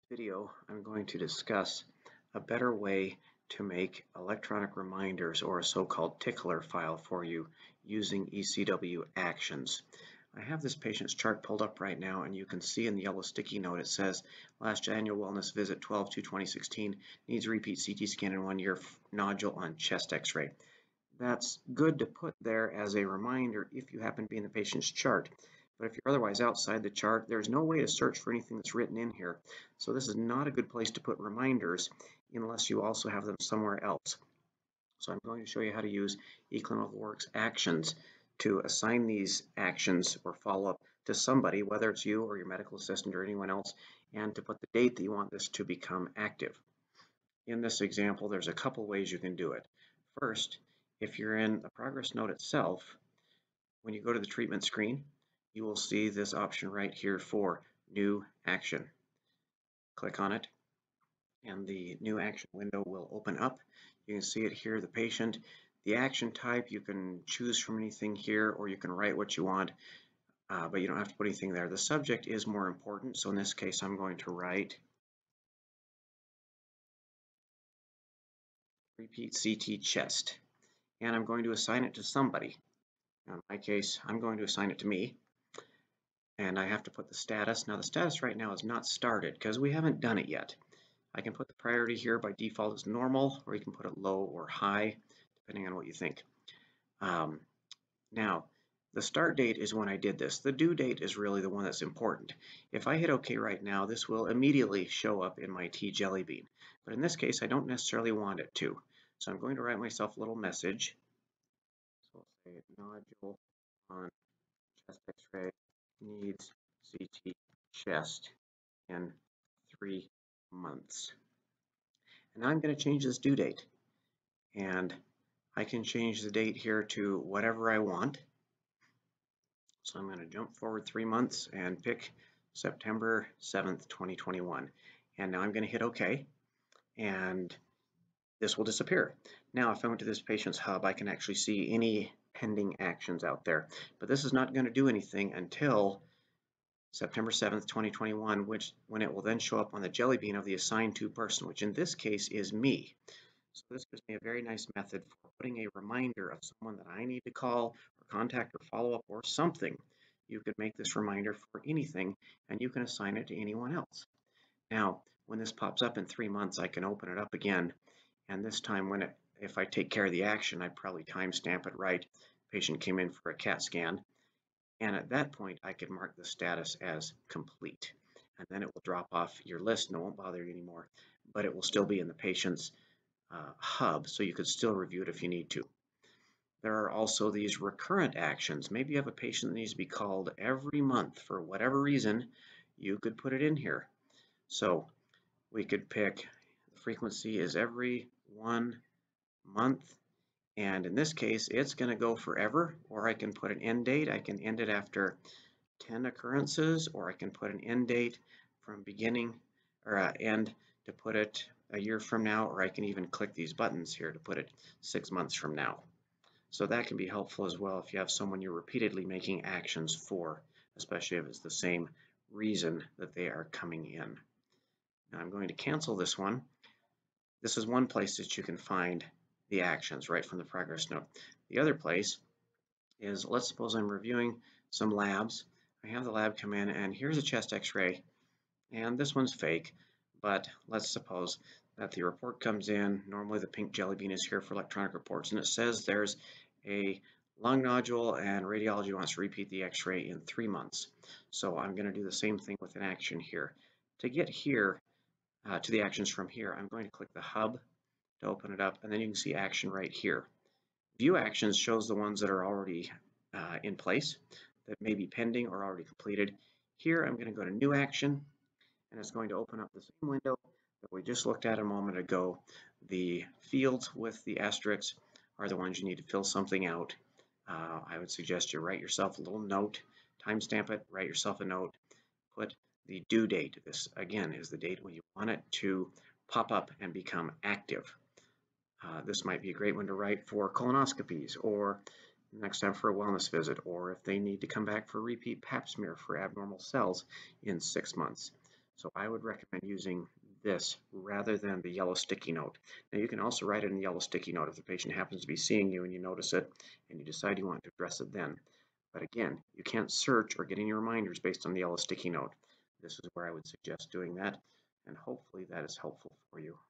Video, I'm going to discuss a better way to make electronic reminders or a so-called tickler file for you using ECW Actions. I have this patient's chart pulled up right now, and you can see in the yellow sticky note it says last annual wellness visit 12/2/2016, needs repeat CT scan in 1 year, nodule on chest x-ray. That's good to put there as a reminder if you happen to be in the patient's chart. But if you're otherwise outside the chart, there's no way to search for anything that's written in here. So this is not a good place to put reminders unless you also have them somewhere else. So I'm going to show you how to use eClinicalWorks Actions to assign these actions or follow-up to somebody, whether it's you or your medical assistant or anyone else, and to put the date that you want this to become active. In this example, there's a couple ways you can do it. First, if you're in the progress note itself, when you go to the treatment screen, you will see this option right here for New Action. Click on it, and the New Action window will open up. You can see it here, the patient. The action type, you can choose from anything here, or you can write what you want, but you don't have to put anything there. The subject is more important, so in this case, I'm going to write repeat CT chest, and I'm going to assign it to somebody. Now, in my case, I'm going to assign it to me. And I have to put the status. Now the status right now is not started because we haven't done it yet. I can put the priority here by default as normal, or you can put it low or high, depending on what you think. Now, the start date is when I did this. The due date is really the one that's important. If I hit OK right now, this will immediately show up in my T-Jellybean. But in this case, I don't necessarily want it to. So I'm going to write myself a little message. So I'll say nodule on chest x-ray needs CT chest in 3 months. And now I'm going to change this due date. And I can change the date here to whatever I want. So I'm going to jump forward 3 months and pick September 7th, 2021. And now I'm going to hit OK. And this will disappear. Now, if I went to this patient's hub, I can actually see any pending actions out there. But this is not going to do anything until September 7th, 2021, when it will then show up on the jelly bean of the assigned to person, which in this case is me. So this gives me a very nice method for putting a reminder of someone that I need to call or contact or follow up or something. You could make this reminder for anything, and you can assign it to anyone else. Now, when this pops up in 3 months, I can open it up again, and this time if I take care of the action, I'd probably timestamp it right. Patient came in for a CAT scan. And at that point, I could mark the status as complete. And then it will drop off your list and it won't bother you anymore. But it will still be in the patient's hub, so you could still review it if you need to. There are also these recurrent actions. Maybe you have a patient that needs to be called every month for whatever reason. You could put it in here. So we could pick the frequency is every 1 month. And in this case, it's going to go forever, or I can put an end date. I can end it after 10 occurrences, or I can put an end date from beginning or end to put it a year from now, or I can even click these buttons here to put it 6 months from now. So that can be helpful as well if you have someone you're repeatedly making actions for, especially if it's the same reason that they are coming in. Now I'm going to cancel this one. This is one place that you can find the actions right from the progress note. The other place is, let's suppose I'm reviewing some labs. I have the lab come in and here's a chest x-ray, and this one's fake, but let's suppose that the report comes in. Normally the pink jelly bean is here for electronic reports, and it says there's a lung nodule and radiology wants to repeat the x-ray in 3 months. So I'm going to do the same thing with an action here. To get here to the actions from here, I'm going to click the hub to open it up, and then you can see action right here. View actions shows the ones that are already in place, that may be pending or already completed. Here I'm going to go to new action, and it's going to open up the same window that we just looked at a moment ago. The fields with the asterisks are the ones you need to fill something out. I would suggest you write yourself a little note, timestamp it, write yourself a note, put the due date. This again is the date when you want it to pop up and become active. This might be a great one to write for colonoscopies, or next time for a wellness visit, or if they need to come back for a repeat pap smear for abnormal cells in 6 months. So I would recommend using this rather than the yellow sticky note. Now you can also write it in the yellow sticky note if the patient happens to be seeing you and you notice it and you decide you want to address it then. But again, you can't search or get any reminders based on the yellow sticky note. This is where I would suggest doing that, and hopefully that is helpful for you.